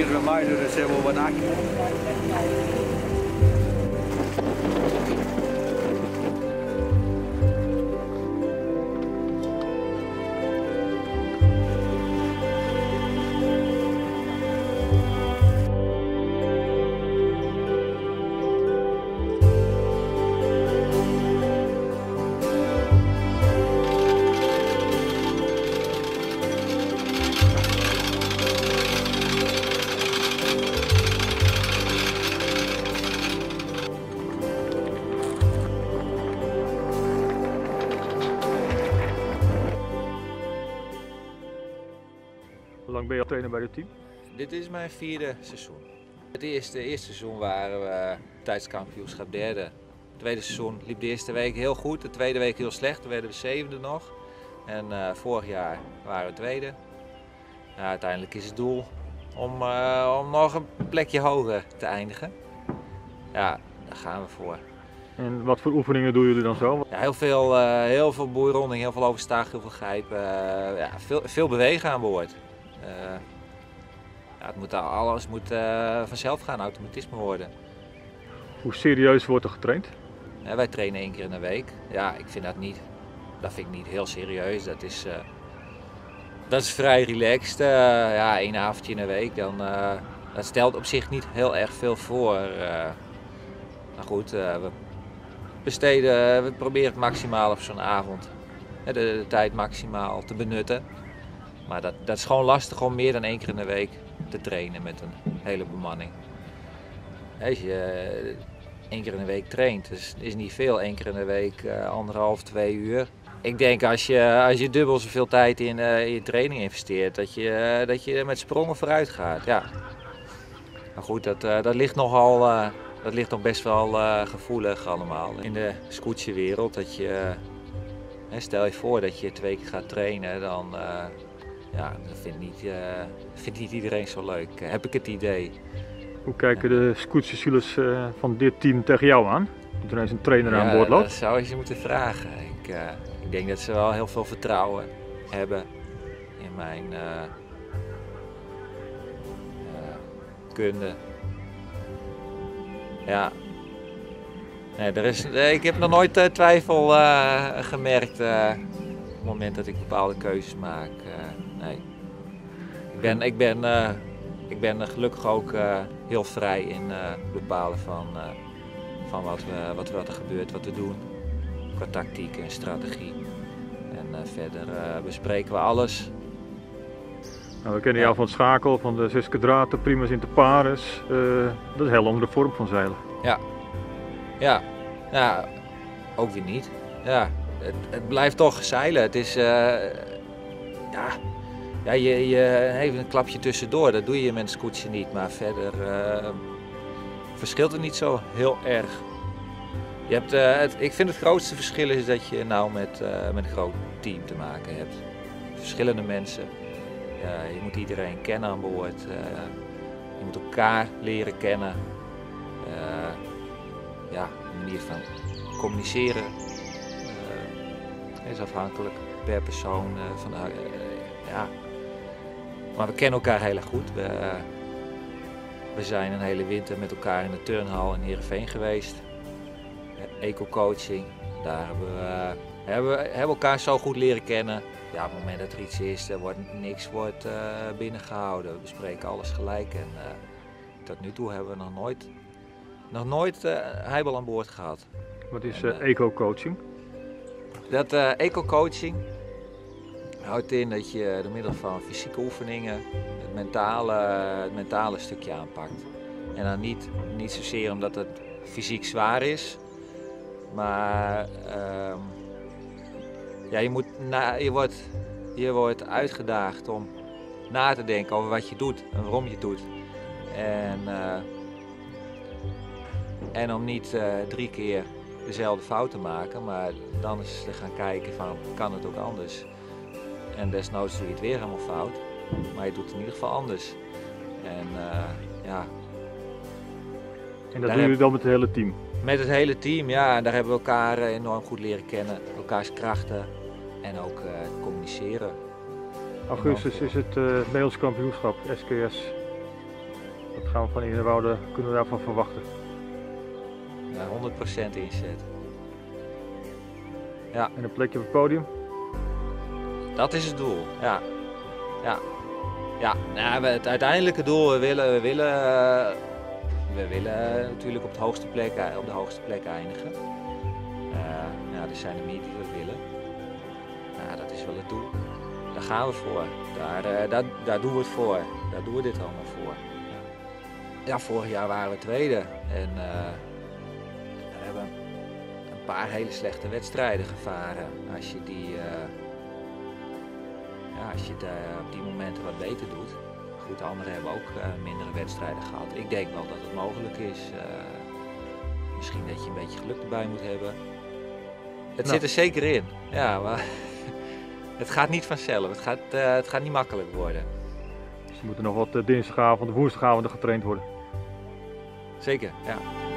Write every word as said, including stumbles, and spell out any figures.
bij mij, dus dat is wel wat ak. Hoe lang ben je al trainer bij dit team? Dit is mijn vierde seizoen. Het eerste, eerste seizoen waren we tijdskampioenschap derde. Het tweede seizoen liep de eerste week heel goed, de tweede week heel slecht. Toen werden we zevende nog. En uh, vorig jaar waren we tweede. Ja, uiteindelijk is het doel om, uh, om nog een plekje hoger te eindigen. Ja, daar gaan we voor. En wat voor oefeningen doen jullie dan zo? Ja, heel veel, uh, heel veel boeironding, heel veel overstag, heel veel grijpen. Uh, ja, veel, veel bewegen aan boord. Uh, ja, het moet, alles moet uh, vanzelf gaan, automatisme worden. Hoe serieus wordt er getraind? Ja, wij trainen één keer in de week. Ja, ik vind dat niet, dat vind ik niet heel serieus. Dat is, uh, dat is vrij relaxed. Uh, ja, één avondje in de week, dan, uh, dat stelt op zich niet heel erg veel voor. Uh, maar goed, uh, we besteden, we proberen het maximaal op zo'n avond. De, de tijd maximaal te benutten. Maar dat, dat is gewoon lastig om meer dan één keer in de week te trainen met een hele bemanning. Als je één keer in de week traint, dus is niet veel. Één keer in de week uh, anderhalf, twee uur. Ik denk als je, als je dubbel zoveel tijd in, uh, in je training investeert, dat je, uh, dat je met sprongen vooruit gaat. Ja. Maar goed, dat, uh, dat ligt nogal, uh, dat ligt nog best wel uh, gevoelig allemaal. In de scootsenwereld, dat je, uh, stel je voor dat je twee keer gaat trainen, dan uh, ja, dat vindt niet, uh, vindt niet iedereen zo leuk. Heb ik het idee. Hoe kijken de scootsenzielers uh, van dit team tegen jou aan? Dat er eens een trainer ja, aan boord loopt? Dat zou je ze moeten vragen. Ik, uh, ik denk dat ze wel heel veel vertrouwen hebben in mijn uh, uh, kunde. Ja. Nee, er is, ik heb nog nooit uh, twijfel uh, gemerkt uh, op het moment dat ik bepaalde keuzes maak. Uh, nee. Ik ben, ik ben, uh, ik ben gelukkig ook uh, heel vrij in uh, het bepalen van, uh, van wat, we, wat, wat er gebeurt, wat we doen. Qua tactiek en strategie. En uh, verder uh, bespreken we alles. Nou, we kennen jou van het schakel, van de zes kwadraten, primus inter pares. Uh, dat is een heel andere vorm van zeilen. Ja, ja. Ja, ook weer niet. Ja, het, het blijft toch zeilen. Het is, uh, ja, ja je, je even een klapje tussendoor, dat doe je met een scootje niet. Maar verder uh, verschilt het niet zo heel erg. Je hebt, uh, het, ik vind het grootste verschil is dat je nou met, uh, met een groot team te maken hebt. Verschillende mensen. Uh, je moet iedereen kennen aan boord. Uh, je moet elkaar leren kennen. Uh, ja, de manier van communiceren uh, is afhankelijk per persoon. Uh, van, uh, ja. Maar we kennen elkaar heel erg goed. We, uh, we zijn een hele winter met elkaar in de turnhal in Heerenveen geweest. Eco-coaching, daar hebben we, uh, hebben, hebben elkaar zo goed leren kennen. Ja, op het moment dat er iets is, er wordt niks wordt, uh, binnengehouden. We bespreken alles gelijk en uh, tot nu toe hebben we nog nooit, nog nooit uh, heibel aan boord gehad. Wat is uh, eco-coaching? Dat uh, eco-coaching houdt in dat je door middel van fysieke oefeningen het mentale, het mentale stukje aanpakt. En dan niet, niet zozeer omdat het fysiek zwaar is, maar uh, ja, je, moet na, je, wordt, je wordt uitgedaagd om na te denken over wat je doet en waarom je het doet. En, uh, en om niet uh, drie keer dezelfde fout te maken, maar dan eens te gaan kijken van, kan het ook anders? En desnoods doe je het weer helemaal fout, maar je doet het in ieder geval anders. En uh, ja... En dat doen jullie dan met het hele team? Met het hele team, ja. En daar hebben we elkaar enorm goed leren kennen. Elkaars krachten en ook uh, communiceren. Augustus is het uh, Nederlands kampioenschap S K S. Wat gaan we van Innerwoude, kunnen we daarvan verwachten? Ja, honderd procent inzet. Ja. En een plekje op het podium? Dat is het doel, ja. Ja, ja. Nou, het uiteindelijke doel, we willen, we willen, we willen natuurlijk op, het hoogste plek, op de hoogste plek eindigen. Uh, ja, er zijn er meer die dat willen. Ja, dat is wel het doel. Daar gaan we voor. Daar, uh, daar, daar doen we het voor. Daar doen we dit allemaal voor. Ja, vorig jaar waren we tweede. En uh, we hebben een paar hele slechte wedstrijden gevaren. Als je die... Uh, Ja, als je het uh, op die momenten wat beter doet. Goed, anderen hebben ook uh, mindere wedstrijden gehad. Ik denk wel dat het mogelijk is. Uh, misschien dat je een beetje geluk erbij moet hebben. Het nou. zit er zeker in. Ja, maar het gaat niet vanzelf. Het gaat, uh, het gaat niet makkelijk worden. Dus er moeten nog wat uh, dinsdagavond, woensdagavond getraind worden. Zeker, ja.